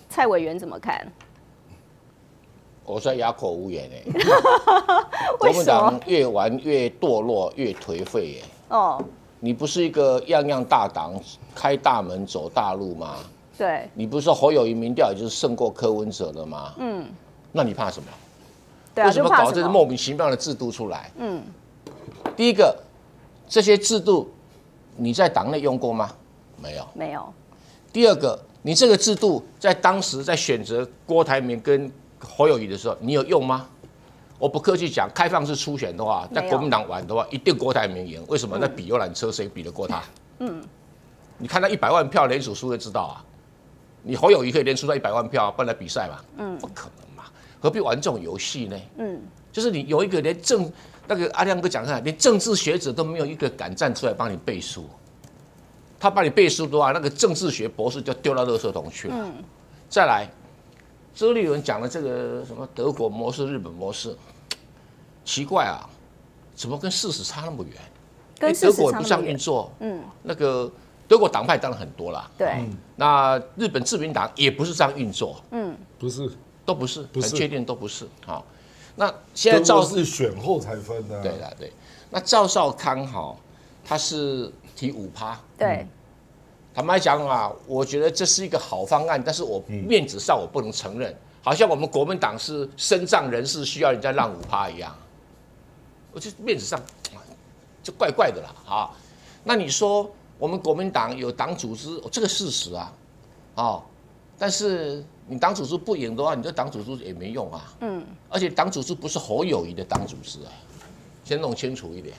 蔡委员怎么看？ 我说哑口无言国民党越玩越堕落，越颓废哦，你不是一个样样大党，开大门走大路吗？ 对， 你不是说侯友宜民调也就是胜过柯文哲了吗？那你怕什么？ 对啊， 为什么搞这些莫名其妙的制度出来？第一个，这些制度你在党内用过吗？没有， 没有。 第二个，你这个制度在当时在选择郭台铭跟侯友宜的时候，你有用吗？我不客气讲，开放式初选的话，在国民党玩的话，一定郭台铭赢。为什么？那比游览车谁比得过他？你看他100万票连署输就知道啊。你侯友宜可以连出到100万票办来比赛嘛？不可能嘛，何必玩这种游戏呢？就是你有一个连那个阿亮哥讲看，连政治学者都没有一个敢站出来帮你背书。他帮你背书的话，那个政治学博士就丢到垃圾桶去了。再来。周立伦讲的这个什么德国模式、日本模式，奇怪啊，怎么跟事实差那么远？ 跟德国也不这样运作，那个德国党派当然很多啦， 对， 那日本自民党也不是这样运作， 不是， 都不是，很确定都不是。好，那现在赵是选后才分的， 对啦，对，那赵少康他是提5%， 对。 坦白讲啊，我觉得这是一个好方案，但是我面子上我不能承认，好像我们国民党是身障人士需要人家让5%一样，我觉得面子上就怪怪的啦啊。那你说我们国民党有党组织，这个事实啊，但是你党组织不赢的话，你这党组织也没用啊，而且党组织不是侯友宜的党组织先弄清楚一点，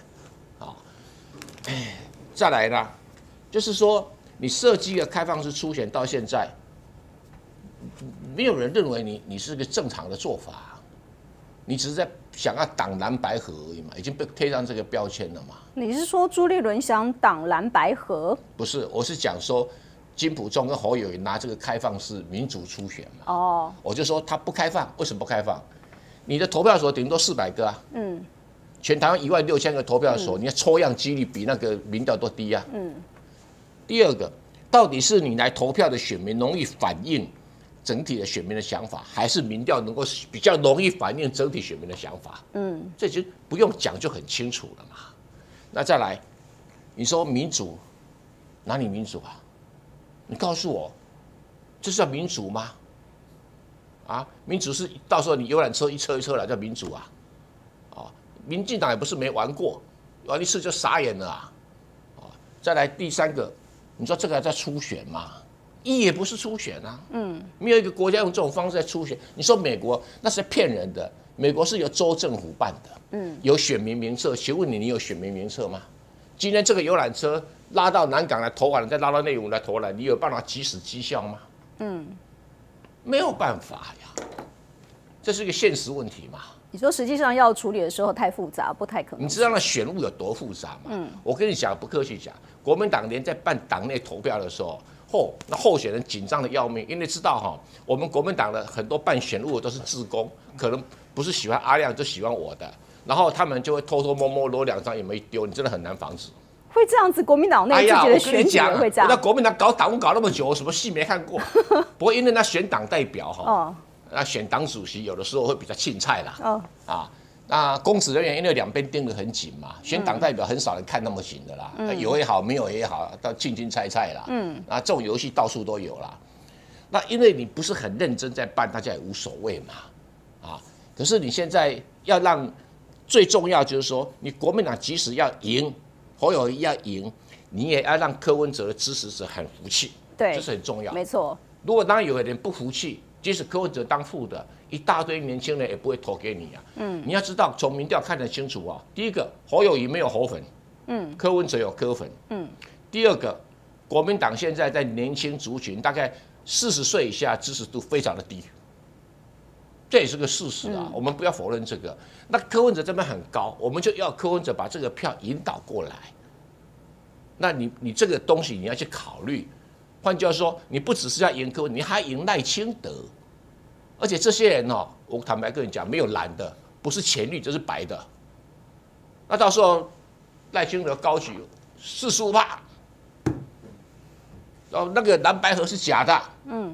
再来呢，就是说。你设计了开放式初选到现在，没有人认为你是个正常的做法，你只是在想要挡蓝白合而已嘛，已经被贴上这个标签了嘛。 你是说朱立伦想挡蓝白合？ 不是，我是讲说金溥中跟侯友宜拿这个开放式民主初选嘛。我就说他不开放，为什么不开放？你的投票所顶多400个啊。全台湾16000个投票所，你的抽样几率比那个民调都低啊。第二个，到底是你来投票的选民容易反映整体的选民的想法，还是民调能够比较容易反映整体选民的想法？这就不用讲就很清楚了嘛。那再来，你说民主，哪里民主啊？你告诉我，这是叫民主吗？民主是到时候你游览车一车一车来叫民主啊？民进党也不是没玩过，玩一次就傻眼了啊！再来第3个。你说这个还在初选吗？也不是初选啊，没有一个国家用这种方式在初选。你说美国那是骗人的，美国是由州政府办的，有选民名册。请问你有选民名册吗？今天这个游览车拉到南港来投完了，再拉到内湖来投完了，你有办法及时绩效吗？没有办法呀，这是一个现实问题嘛。 你说实际上要处理的时候太复杂，不太可能。 你知道那选务有多复杂吗？我跟你讲，不客气讲，国民党连在办党内投票的时候，那候选人紧张的要命，因为知道我们国民党的很多办选务的都是志工，可能不是喜欢阿亮，就喜欢我的，然后他们就会偷偷摸摸攞2张也没丢，你真的很难防止。 会这样子，国民党内自己的选举也会这样。 那国民党搞党务搞那么久，我什么戏没看过？不过因为那选党代表那选党主席有的时候会比较青菜啦，那公职人员因为两边盯得很紧嘛，选党代表很少人看那么紧的啦，有也好，没有也好，到青青菜菜啦，这种游戏到处都有啦。那因为你不是很认真在办，大家也无所谓嘛，可是你现在要让最重要就是说，你国民党即使要赢，侯友宜要赢，你也要让柯文哲的支持者很服气， 对， 这是很重要， 没错。 如果当然有人不服气。即使柯文哲当副的，一大堆年轻人也不会投给你啊。你要知道，从民调看得清楚啊。第一个，侯友宜没有侯粉，柯文哲有柯粉，第二个，国民党现在在年轻族群大概40岁以下支持度非常的低，这也是个事实啊。我们不要否认这个。那柯文哲这边很高，我们就要柯文哲把这个票引导过来。那你这个东西你要去考虑。换句话说，你不只是要赢柯文哲，你还赢赖清德，而且这些人我坦白跟你讲，没有蓝的，不是浅绿就是白的。那到时候赖清德高举45%，然后那个蓝白合是假的，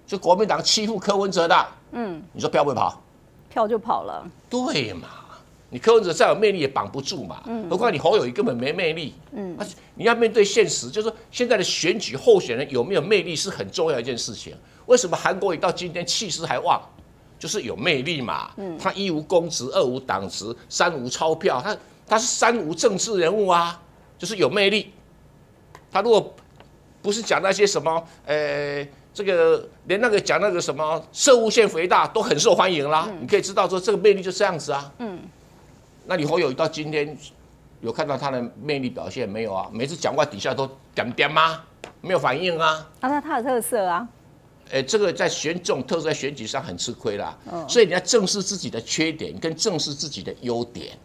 就国民党欺负柯文哲的，你说票不会跑？ 票就跑了。 对嘛？你柯文哲再有魅力也绑不住嘛，何况你侯友宜根本没魅力，而且你要面对现实，就是说现在的选举候选人有没有魅力是很重要的一件事情。为什么韩国瑜到今天气势还旺？就是有魅力嘛，他一无公职，二无党职，三无钞票，他是三无政治人物啊，就是有魅力。他如果不是讲那些什么，这个连那个讲那个什么射物线肥大都很受欢迎啦，你可以知道说这个魅力就这样子啊。那你侯友宜到今天有看到他的魅力表现没有啊？每次讲话底下都点点吗？没有反应啊。 那他的特色啊。 这个在这种特色在选举上很吃亏啦。所以你要正视自己的缺点，跟正视自己的优点。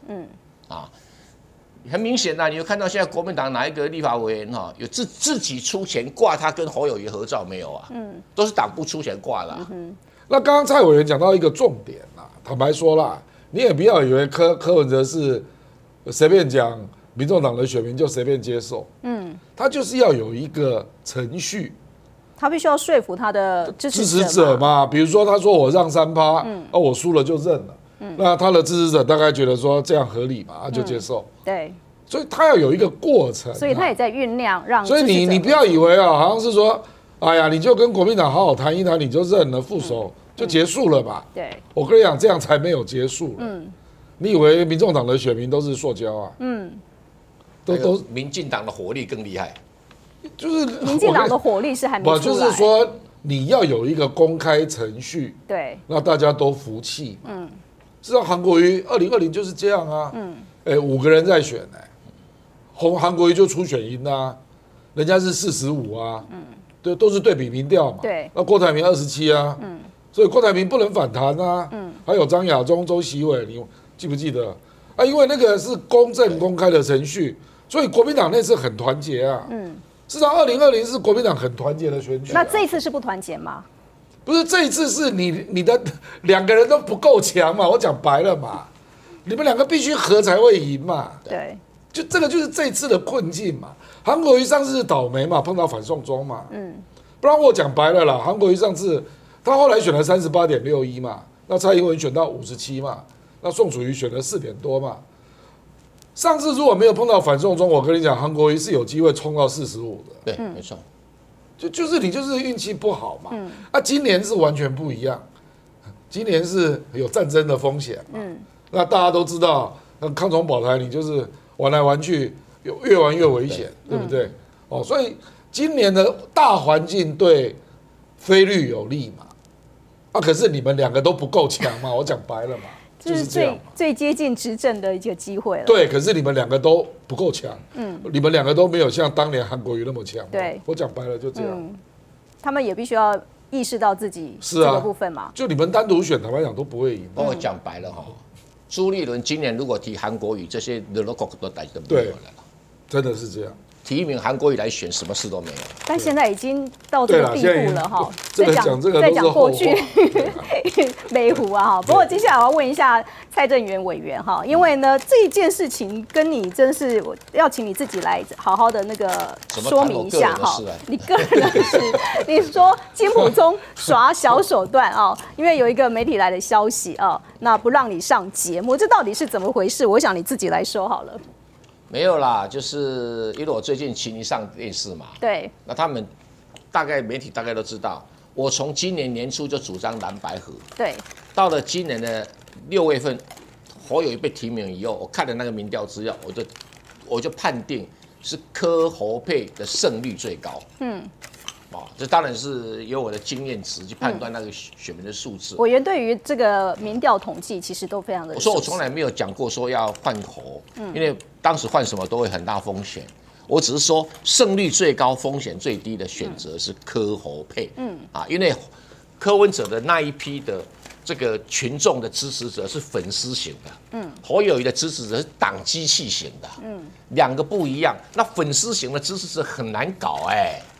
很明显呐，你有看到现在国民党哪一个立法委员哈有自己出钱挂他跟侯友宜合照没有啊？都是党部出钱挂的。 那刚刚蔡委员讲到一个重点啦，坦白说啦，你也不要以为柯文哲是随便讲，民众党的选民就随便接受。他就是要有一个程序。 他必须要说服他的支持者嘛，比如说他说我让3%，我输了就认了，那他的支持者大概觉得说这样合理嘛，他就接受。 对， 所以他要有一个过程， 所以他也在酝酿让。 所以你不要以为啊，好像是说，哎呀，你就跟国民党好好谈一谈，你就认了副手就结束了吧？ 对， 我跟你讲，这样才没有结束。你以为民众党的选民都是塑胶啊？ 都民进党的火力更厉害。 就是民进党的火力是还没出来， 就是说你要有一个公开程序， 对， 那大家都服气。知道韩国瑜2020就是这样啊。5个人在选韩国瑜就初选赢啊，人家是45啊。对，都是对比民调嘛。 对， 那郭台铭27啊。所以郭台铭不能反弹啊。还有张亚中、周习伟，你记不记得啊？因为那个是公正公开的程序，所以国民党那次很团结啊。事实上，2020是国民党很团结的选举。 那这一次是不团结吗？ 不是，这一次是你的2个人都不够强嘛。我讲白了嘛，你们2个必须合才会赢嘛。 对， 就这个就是这一次的困境嘛。韩国瑜上次是倒霉嘛，碰到反送中嘛。不然我讲白了啦，韩国瑜上次他后来选了38.61嘛，那蔡英文选到57嘛，那宋楚瑜选了4点多嘛。上次如果没有碰到反送中，我跟你讲，韩国瑜是有机会冲到45 的。对，没错。 就是你就是运气不好嘛。今年是完全不一样，今年是有战争的风险嘛。那大家都知道，康崇保台你就是玩来玩去，越玩越危险，对不对？所以今年的大环境对非绿有利嘛。可是你们2个都不够强嘛，我讲白了嘛。 就是最接近执政的一个机会了。 对，可是你们2个都不够强。你们2个都没有像当年韩国瑜那么强。 对， 我讲白了就这样。 他们也必须要意识到自己这个部分嘛。 就你们单独选，坦白讲都不会赢。 我讲白了哈，朱立伦今年如果提韩国瑜，这些 the local 都带都没有了。 真的是这样。 提名韩国瑜来选，什么事都没有。 但现在已经到这个地步了哈。 再讲过去美湖啊。不过接下来我要问一下蔡正元委员哈，因为呢这一件事情跟你真是我要请你自己来好好的那个说明一下哈。你个人的事，你说金溥聪耍小手段啊，因为有一个媒体来的消息啊，那不让你上节目，这到底是怎么回事？我想你自己来说好了。 没有啦，就是因为我最近请你上电视嘛， 对， 那他们媒体大概都知道，我从今年年初就主张蓝白合， 对， 到了今年的6月份，侯友宜被提名以后，我看了那个民调资料，我就判定是柯侯配的胜率最高，这当然是由我的经验值去判断那个选民的数字。 委员对于这个民调统计其实都非常的熟悉。 我说我从来没有讲过说要换侯，因为当时换什么都会很大风险。我只是说胜率最高、风险最低的选择是柯侯配。因为柯文哲的那一批的这个群众的支持者是粉丝型的，侯友宜的支持者是党机器型的，2个不一样。那粉丝型的支持者很难搞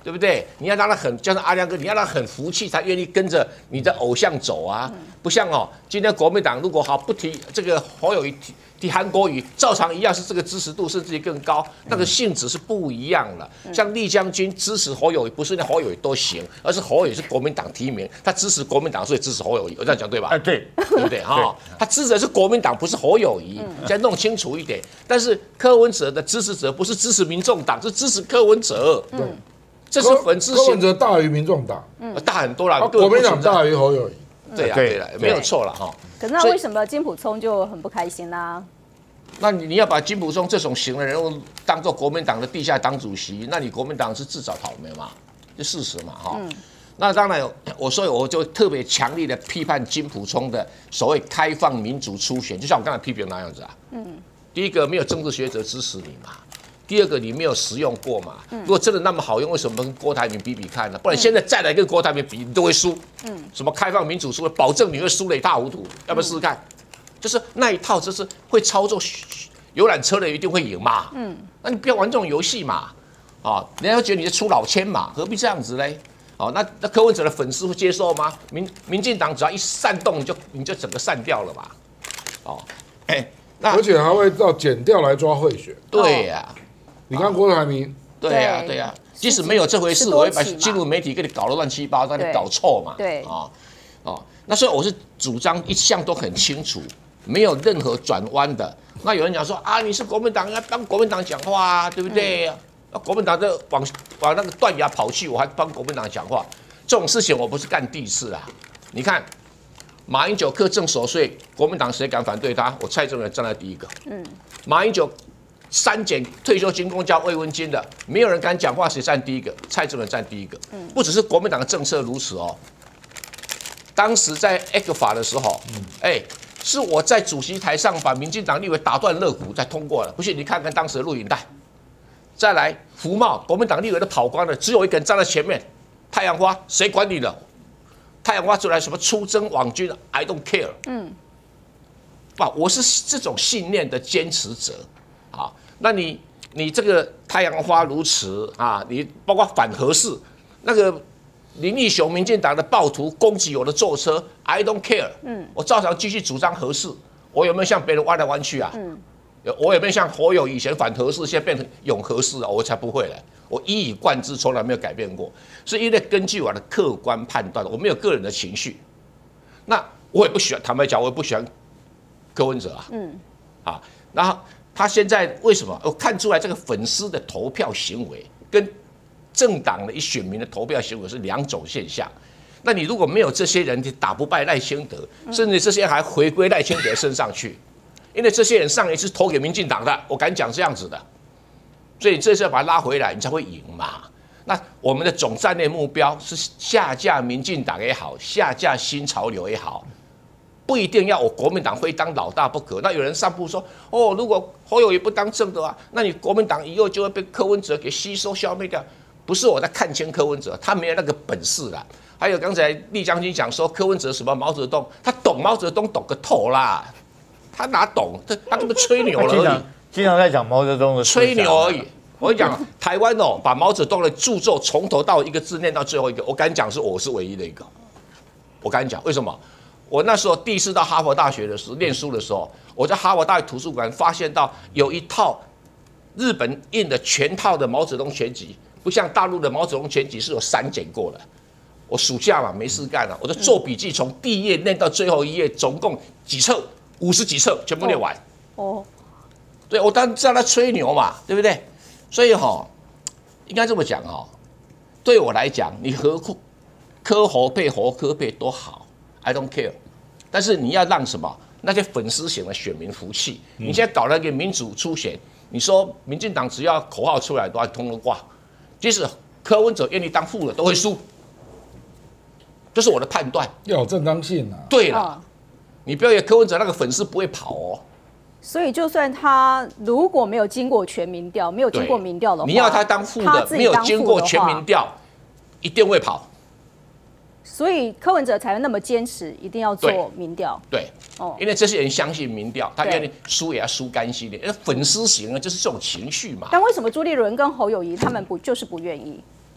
对不对？你要让他很，就像阿亮哥，你要让他很服气，才愿意跟着你的偶像走啊。不像今天国民党如果不提这个侯友宜提韩国瑜，照常一样是这个支持度甚至于更高，那个性质是不一样了。像厉将军支持侯友宜，不是那侯友宜都行，而是侯友宜是国民党提名，他支持国民党，所以支持侯友宜。我这样讲对吧？ 对， 对不对？他支持的是国民党，不是侯友宜，再弄清楚一点。但是柯文哲的支持者不是支持民众党，是支持柯文哲。这是粉丝柯文哲大于民众党， 大很多了。 国民党大于侯友宜。 对了，没有错了哈。 可是那为什么金溥聪就很不开心啦？ 那你要把金溥聪这种型的人物当做国民党的地下党主席，那你国民党是自找倒霉嘛？就事实嘛哈。那当然，所以我就特别强烈的批判金溥聪的所谓开放民主初选，就像我刚才批评那样子啊。第一个没有政治学者支持你嘛。第二个，你没有实用过嘛？如果真的那么好用，为什么跟郭台铭比比看呢？不然现在再来跟郭台铭比，你都会输。什么开放民主输，保证你会输得一塌糊涂。要不要试试看？就是那一套，就是会操作游览车的一定会赢嘛。那你不要玩这种游戏嘛。人家会觉得你在出老千嘛，何必这样子嘞？那柯文哲的粉丝会接受吗？民进党只要一煽动，你就整个散掉了嘛。 而且还会到检调来抓贿选。 对呀。 你看郭台铭， 对呀，即使没有这回事，我会把进入媒体给你搞得乱七八糟，让你搞臭嘛。 对那所以我是主张一向都很清楚，没有任何转弯的。那有人讲说啊，你是国民党，要帮国民党讲话啊，对不对？国民党就往那个断崖跑去，我还帮国民党讲话，这种事情我不是干第一次啦。你看，马英九课征所税，国民党谁敢反对他？我蔡正元站在第一个。马英九删减退休金、公交慰问金的，没有人敢讲话，谁站第一个？蔡正元站第一个。不只是国民党的政策如此哦。当时在 ECFA 法的时候，是我在主席台上把民进党立委打断肋骨才通过了。不信你看看当时的录影带。再来服贸，国民党立委都跑光了，只有一个人站在前面。太阳花谁管你了？太阳花出来什么出征网军 ，I don't care。我是这种信念的坚持者。那你这个太阳花如此啊，你包括反核四，那个林义雄民进党的暴徒攻击我的座车 ，I don't care。我照常继续主张核四，我有没有向别人弯来弯去啊？我有没有像侯友以前反核四，现在变成永核四啊？我才不会了，我一以贯之，从来没有改变过。是因为根据我的客观判断，我没有个人的情绪。那我也不喜欢，坦白讲，我也不喜欢柯文哲啊。然后。他现在为什么？我看出来这个粉丝的投票行为跟政党的选民的投票行为是两种现象。那你如果没有这些人，你打不败赖清德，甚至这些人还回归赖清德身上去，因为这些人上一次投给民进党的，我敢讲这样子的，所以这次要把他拉回来，你才会赢嘛。那我们的总战略目标是下架民进党也好，下架新潮流也好。不一定要我国民党非当老大不可。那有人上步说，如果侯友宜不当政的话，那你国民党以后就会被柯文哲给吸收消灭掉。不是我在看清柯文哲，他没有那个本事啦。还有刚才厉将军讲说柯文哲什么毛泽东，他懂毛泽东懂个头啦，他哪懂？他这么吹牛了而已。 经常在讲毛泽东的吹牛而已。我跟你讲，台湾把毛泽东的著作从头到一个字念到最后一个，我敢讲我是唯一的一个。我敢讲，为什么？我那时候第一次到哈佛大学的时候念书的时候，我在哈佛大学图书馆发现到有一套日本印的全套的毛泽东全集，不像大陆的毛泽东全集是有删减过的。我暑假嘛没事干了，我就做笔记，从第一页念到最后一页，总共几册，50几册，全部念完。对，我当然知道他吹牛嘛，对不对？所以应该这么讲对我来讲，你柯侯配侯柯配多好。I don't care， 但是你要让什么那些粉丝型的选民服气。你现在搞了一个民主初选，你说民进党只要口号出来都要通通挂，即使柯文哲愿意当副的都会输，这是我的判断。 要有正当性啊。 对了，你不要以为柯文哲那个粉丝不会跑哦。 所以就算他如果没有经过全民调，没有经过民调的话， 你要他当副的，没有经过全民调，一定会跑。 所以柯文哲才会那么坚持，一定要做民调。 对，因为这些人相信民调，他愿意输也要输干净一点。粉丝型就是这种情绪嘛。 但为什么朱立伦跟侯友宜他们就是不愿意？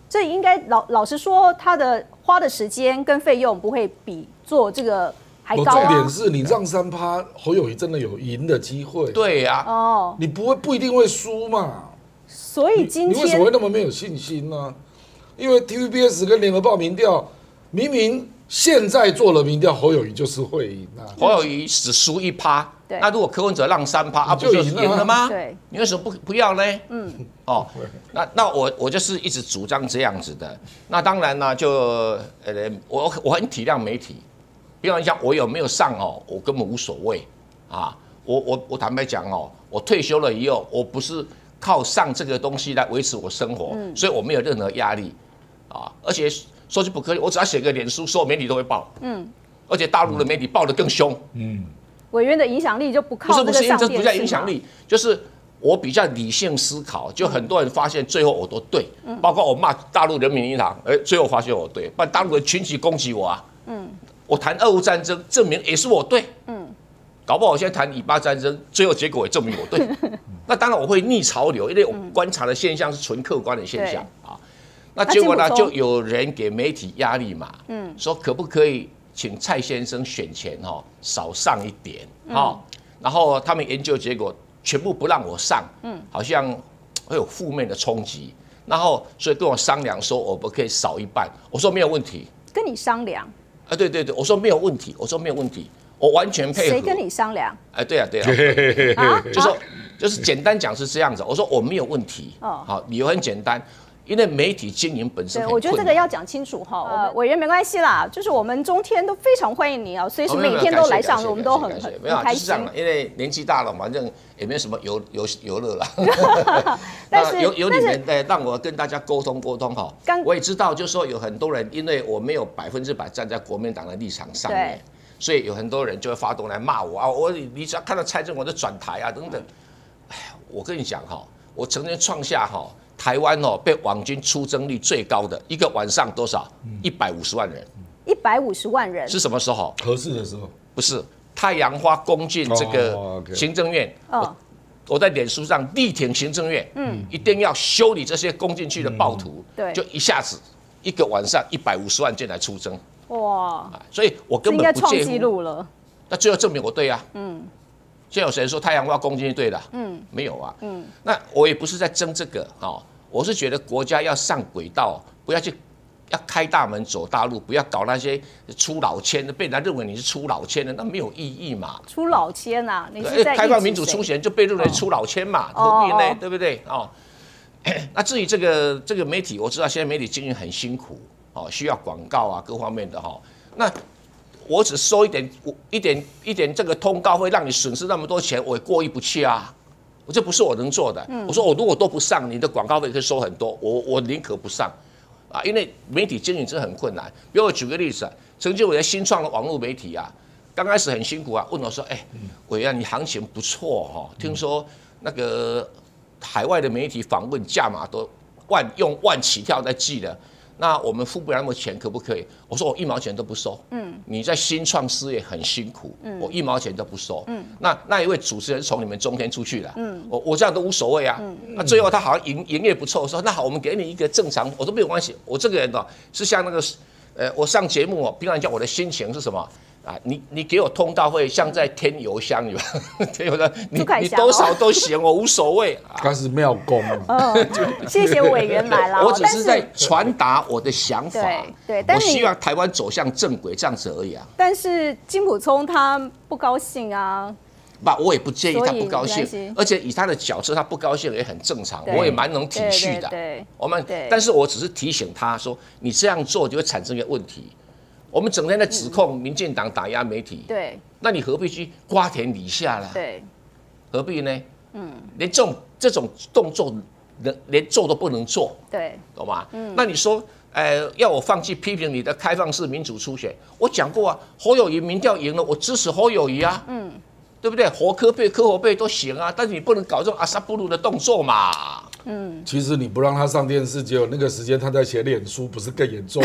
这应该老实说，他的花的时间跟费用不会比做这个还高啊。 重点是你让3%，侯友宜真的有赢的机会。 对呀， 哦， 你不一定会输嘛。 所以今天你为什么会那么没有信心呢？因为 TVBS 跟联合报民调，明明现在做了民调，侯友宜就是会赢啊。 侯友宜只输1%，那如果柯文哲让3%，啊，不就赢了吗？ 对， 你为什么不要呢？哦，那我就是一直主张这样子的。那当然呢，就我很体谅媒体，比方讲我有没有上哦，我根本无所谓啊。我坦白讲哦，我退休了以后，我不是靠上这个东西来维持我生活，所以我没有任何压力啊。而且说句不客气，我只要写个脸书，所有媒体都会报，而且大陆的媒体报得更凶， 委员的影响力就不靠这个上电视嘛。 这不叫影响力，就是我比较理性思考，就很多人发现最后我都对，包括我骂大陆人民银行，最后发现我对，不然大陆人群起攻击我啊，我谈俄乌战争，证明也是我对，搞不好我现在谈以巴战争，最后结果也证明我对，那当然我会逆潮流，因为我观察的现象是纯客观的现象啊，那结果呢，就有人给媒体压力嘛，说可不可以请蔡先生选前少上一点，然后他们研究结果全部不让我上，好像会有负面的冲击，然后所以跟我商量说我们可以少一半，我说没有问题， 跟你商量啊，对，我说没有问题，我完全配合。 谁跟你商量？ 对啊，就是简单讲是这样子，我说我没有问题，好，理由很简单。因为媒体经营本身很困难， 我觉得这个要讲清楚哈。委员没关系啦，就是我们中天都非常欢迎你啊，随时每天都来上，我们都很开心。 因为年纪大了，反正也没有什么游乐了。 但是有你们让我跟大家沟通哈。我也知道，就是说有很多人，因为我没有100%站在国民党的立场上面，所以有很多人就会发动来骂我啊。你只要看到蔡正文的转台啊等等，我跟你讲哈，我曾经创下台湾被网军出征率最高的一个晚上多少？150万人。 150万人是什么时候？ 合适的时候。 不是，太阳花攻进这个行政院，我在脸书上力挺行政院，一定要修理这些攻进去的暴徒。对，就一下子一个晚上150万进来出征。哇！所以我根本不介乎。 应该创纪录了。 那最后证明我对啊。现在有谁说太阳花攻进去对的？没有啊。那我也不是在争这个我是觉得国家要上轨道，不要要开大门走大路，不要搞那些出老千的，被人家认为你是出老千的，那没有意义嘛。 出老千啊，你是在开放民主初选就被认为出老千嘛，何必呢？对不对？那至于这个媒体，我知道现在媒体经营很辛苦需要广告啊各方面的那我只收一点这个通告会让你损失那么多钱，我也过意不去啊。这不是我能做的。我说我如果都不上，你的广告费可以收很多，我宁可不上啊，因为媒体经营真的很困难。比如我举个例子曾经我在新创的网络媒体啊，刚开始很辛苦啊，问我说，委员你行情不错听说那个海外的媒体访问价码都用万起跳在计的。那我们付不了那么钱，可不可以？我说我1毛钱都不收。你在新创事业很辛苦，我1毛钱都不收。那一位主持人从你们中天出去了，我这样都无所谓啊。那最后他好像营业不错，说那好，我们给你一个正常，我说没有关系。我这个人是像那个我上节目平常讲我的心情是什么？你给我通道会像在添油香，你多少都行，我无所谓。 开始妙功谢谢委员来了。 我只是在传达我的想法。 对， 我希望台湾走向正轨，这样子而已啊。 但是金溥聪他不高兴啊。 我也不介意他不高兴，而且以他的角色，他不高兴也很正常，我也蛮能体恤的。但是我只是提醒他说，你这样做就会产生一个问题。我们整天在指控民进党打压媒体，那你何必去瓜田李下啦？何必呢？连这种动作，连做都不能做，懂吗？那你说，要我放弃批评你的开放式民主初选？我讲过啊，侯友宜民调赢了，我支持侯友宜啊，对不对？侯科配、柯侯配都行啊，但是你不能搞这种阿萨布鲁的动作嘛。 其实你不让他上电视，结果那个时间他在写脸书，不是更严重？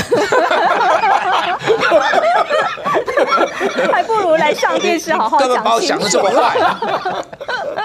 还不如来上电视好好讲清楚。 根本把我想的这么坏。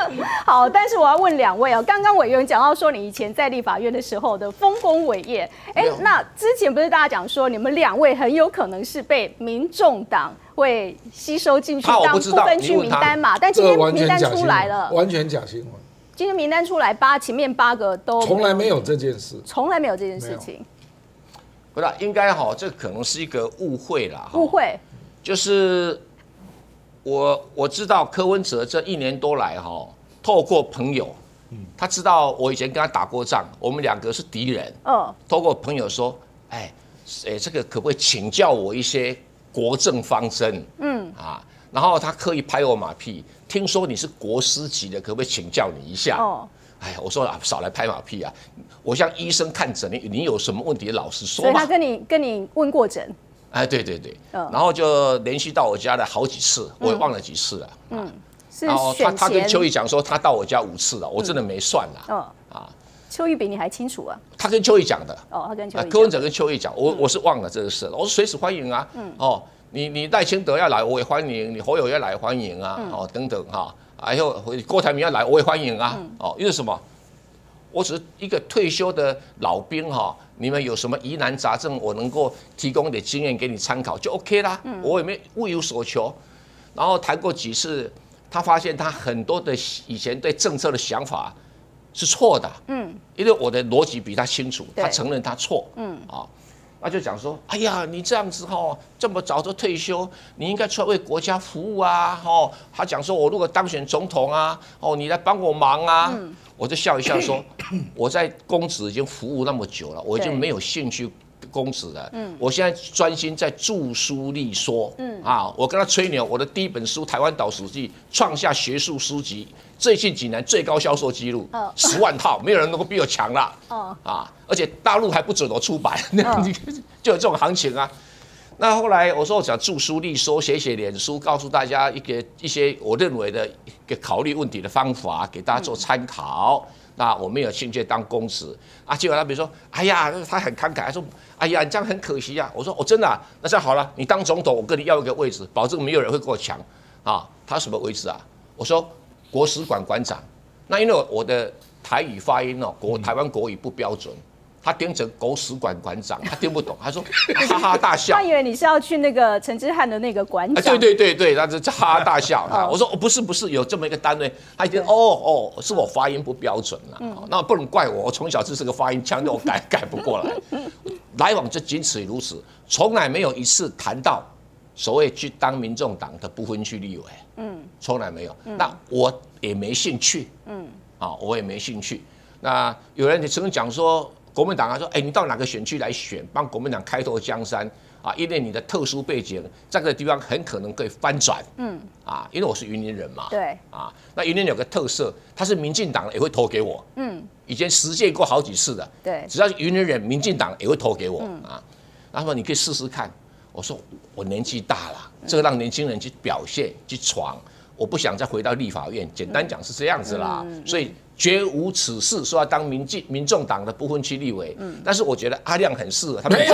好，但是我要问2位哦，刚刚委员讲到说你以前在立法院的时候的丰功伟业，那之前不是大家讲说你们2位很有可能是被民众党会吸收进去当不分区名单嘛？但今天名单出来了， 完全假新闻。 今天名单出来前面8个都从来没有这件事， 从来没有这件事情。 不是，应该这可能是一个误会啦。 误会就是我知道柯文哲这1年多来透过朋友，他知道我以前跟他打过仗，我们2个是敌人。透过朋友说，这个可不可以请教我一些国政方针？然后他刻意拍我马屁，听说你是国师级的，可不可以请教你一下？我说少来拍马屁啊！我像医生看诊，你有什么问题，老实说嘛。 所以他跟你问过诊。 对，然后就连续到我家了好几次，我也忘了几次了。 然后他跟邱毅讲说他到我家5次了，我真的没算了。 邱毅比你还清楚啊？ 他跟邱毅讲的。 他跟邱毅。 柯文哲跟邱毅讲，我是忘了这个事了。我说随时欢迎啊。你赖清德要来，我也欢迎；你侯友要来，欢迎啊。等等还有郭台铭要来，我也欢迎啊。因为什么？我只是一个退休的老兵你们有什么疑难杂症，我能够提供一点经验给你参考，就 OK 啦。我也没物有所求。然后谈过几次，他发现他很多的以前对政策的想法是错的。因为我的逻辑比他清楚，他承认他错。那就讲说，哎呀，你这样子这么早就退休，你应该出来为国家服务啊！他讲说，我如果当选总统啊，你来帮我忙啊！我就笑一笑说，我在公职已经服务那么久了，我已经没有兴趣公职了。我现在专心在著书立说。我跟他吹牛，我的第1本书《台湾岛史记》创下学术书籍最近几年最高销售记录，10万套，没有人能够比我强了。而且大陆还不准我出版，就有这种行情啊。那后来我说我想著书立说，写脸书，告诉大家一些我认为的一个考虑问题的方法，给大家做参考。那我没有兴趣当公职啊。结果他比如说，哎呀，他很慷慨，他说，哎呀，你这样很可惜啊。我说，真的啊，那这样好了，你当总统，我跟你要一个位置，保证没有人会跟我抢啊。他什么位置啊？我说国史馆馆长。那因为我的台语发音台湾国语不标准。他听成国史馆馆长，他听不懂，他说哈哈大笑。 他以为你是要去那个陈之汉的那个馆长。 对，他就哈哈大笑。我说不是，有这么一个单位。他一听是我发音不标准了。那不能怪我，我从小就是个发音腔，我改不过来。来往就仅此如此，从来没有一次谈到所谓去当民众党的不分区立委。从来没有。那我也没兴趣。我也没兴趣。那有人曾经讲说。国民党说，你到哪个选区来选，帮国民党开拓江山啊？因为你的特殊背景，这个地方很可能可以翻转。因为我是云林人嘛。 对。 那云林有个特色，他是民进党也会投给我。以前实践过好几次的。 对。 只要是云林人，民进党也会投给我。然后你可以试试看。我说我年纪大了，这个让年轻人去表现去闯，我不想再回到立法院。简单讲是这样子啦。所以。绝无此事，说要当民众党的不分区立委。但是我觉得阿亮很适合，他没有，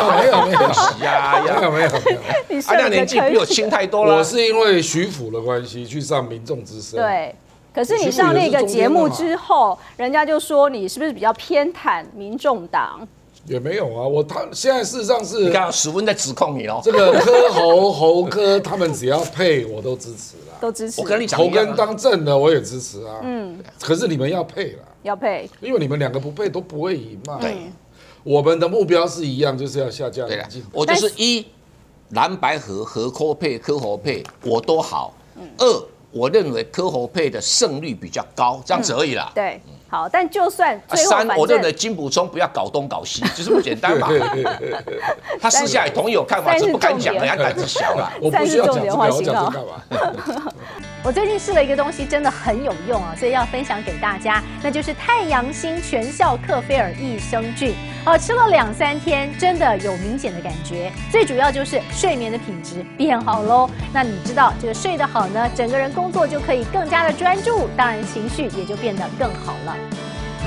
阿亮年纪比我轻太多了。 我是因为徐府的关系去上民众之声。 对，可是你上那个节目之后，人家就说你是不是比较偏袒民众党？ 也没有啊，他现在事实上是， 你看史文在指控你哦。 这个柯侯柯他们只要配我都支持啦， 都支持。 我跟你讲， 侯根当正的我也支持啊。可是你们要配啦， 要配， 因为你们2个不配都不会赢嘛。 对， 我们的目标是一样，就是要下架民进。 我就是1蓝白合柯配柯侯配我都好。2我认为柯侯配的胜率比较高，这样子而已啦。 对。好，但就算最后 3，我认为金溥聪不要搞东搞西，就这么简单嘛。他私下也同意有看法，只不敢讲，人家胆子小啦。 我不需要讲这个，我讲这干嘛？ 我最近试了一个东西，真的很有用啊，所以要分享给大家，那就是太阳星全效克菲尔益生菌。吃了2、3天，真的有明显的感觉。最主要就是睡眠的品质变好喽。那你知道这个睡得好呢，整个人工作就可以更加的专注，当然情绪也就变得更好了。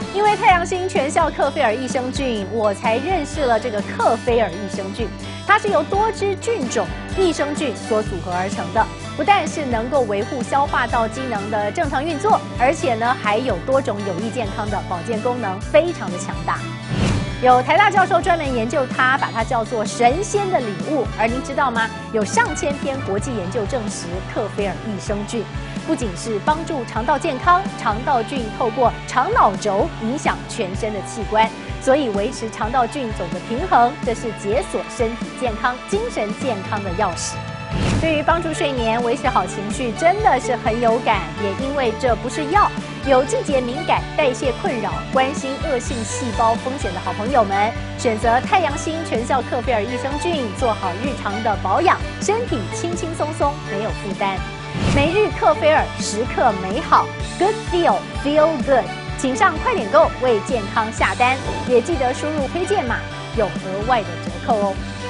因为太阳星全效克菲尔益生菌，我才认识了这个克菲尔益生菌。它是由多支菌种益生菌所组合而成的，不但是能够维护消化道机能的正常运作，而且呢还有多种有益健康的保健功能，非常的强大。有台大教授专门研究它，把它叫做神仙的礼物。而您知道吗？有上千篇国际研究证实，克菲尔益生菌不仅是帮助肠道健康，肠道菌透过肠脑轴影响全身的器官，所以维持肠道菌种的平衡，这是解锁身体健康、精神健康的钥匙。对于帮助睡眠、维持好情绪，真的是很有感。也因为这不是药，有季节敏感、代谢困扰、关心恶性细胞风险的好朋友们，选择太阳星全效克菲尔益生菌，做好日常的保养，身体轻轻松松，没有负担。每日克菲尔，时刻美好 ，Good Feel Good， 请上快点购为健康下单，也记得输入推荐码，有额外的折扣哦。